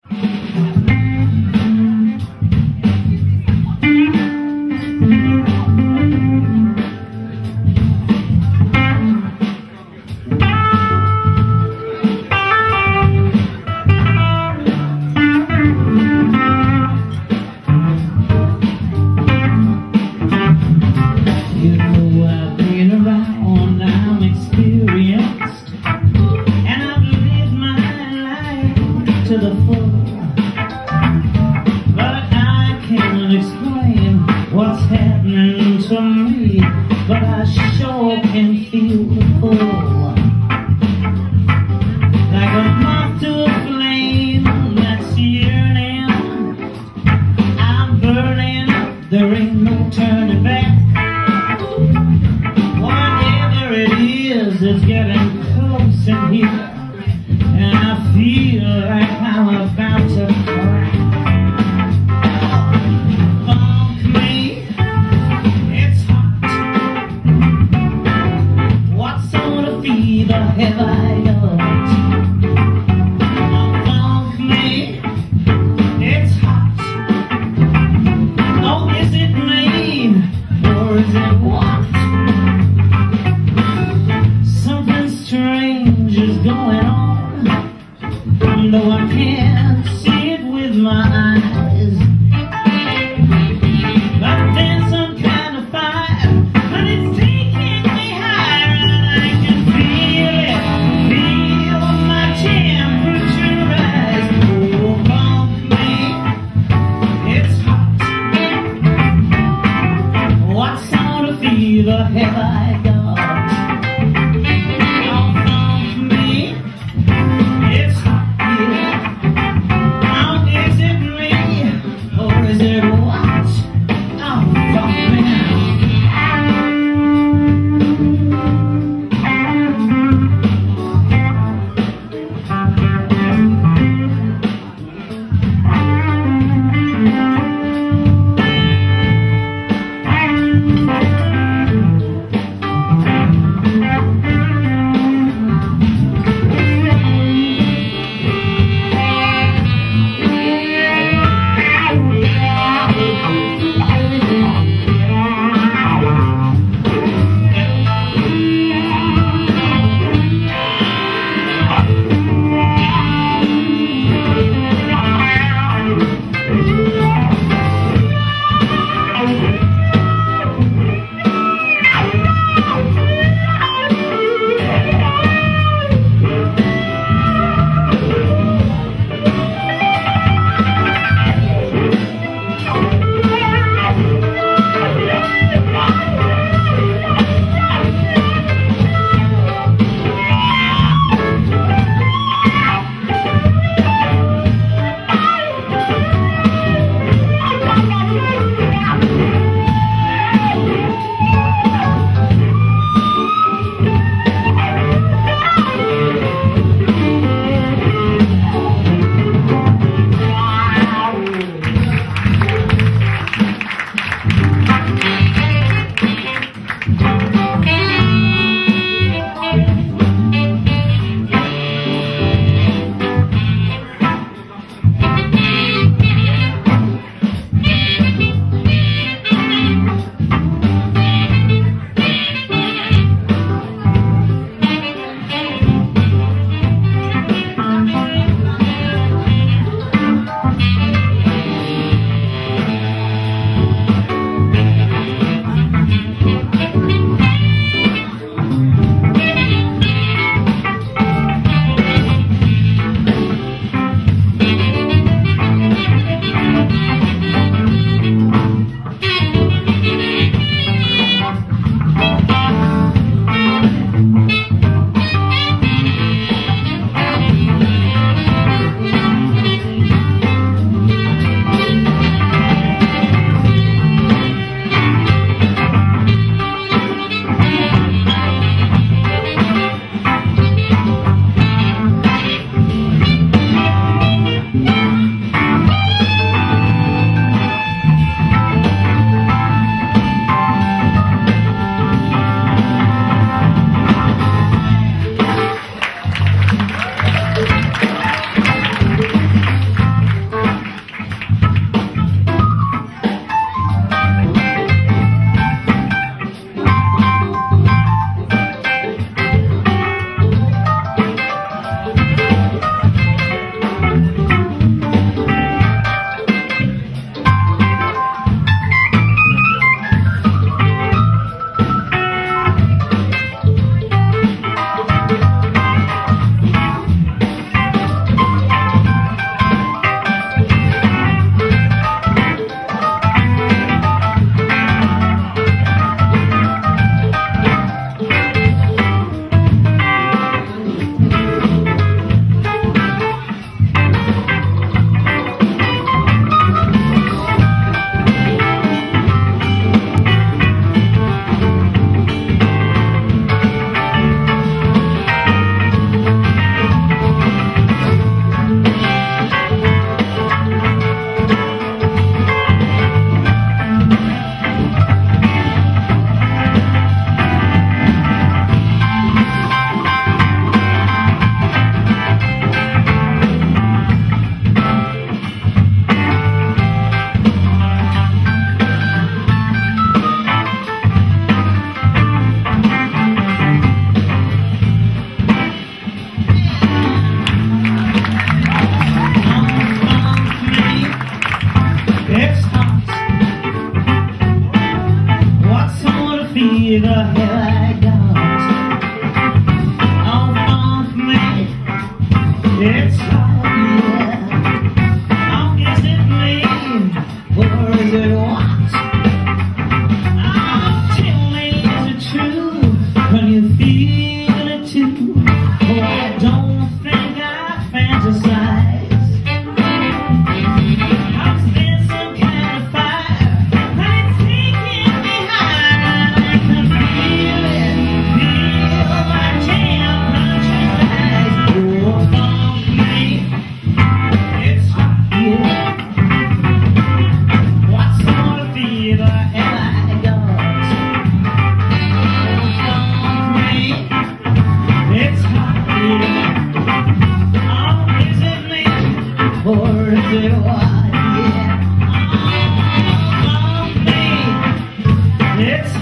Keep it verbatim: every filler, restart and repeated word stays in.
To the full, but I can't explain what's happening to me, but I sure can feel the pull, like a moth to a flame that's yearning. I'm burning up, there ain't no turning back. Whatever it is, it's getting close in here, and I feel like I'm about to crack. Funk me, it's hot. What sort of fever have I got? Funk me, it's hot. Oh, is it me, or is it what? Something strange is going on, though I can't see it with my eyes. But there's some kind of fire, but it's taking me higher, and I can feel it, feel my temperature rise. Oh, bump me, it's hot. What sort of fever have I got? for a day what, yeah. It's